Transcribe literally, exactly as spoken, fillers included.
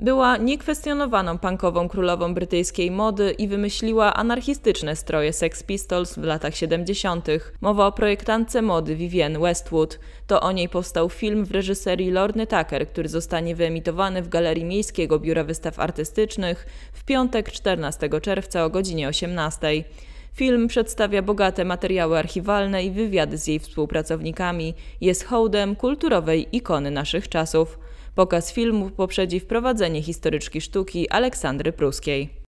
Była niekwestionowaną punkową królową brytyjskiej mody i wymyśliła anarchistyczne stroje Sex Pistols w latach siedemdziesiątych. Mowa o projektantce mody Vivienne Westwood. To o niej powstał film w reżyserii Lorny Tucker, który zostanie wyemitowany w Galerii Miejskiego Biura Wystaw Artystycznych w piątek czternastego czerwca o godzinie osiemnastej. Film przedstawia bogate materiały archiwalne i wywiady z jej współpracownikami. Jest hołdem kulturowej ikony naszych czasów. Pokaz filmu poprzedzi wprowadzenie historyczki sztuki Aleksandry Pruskiej.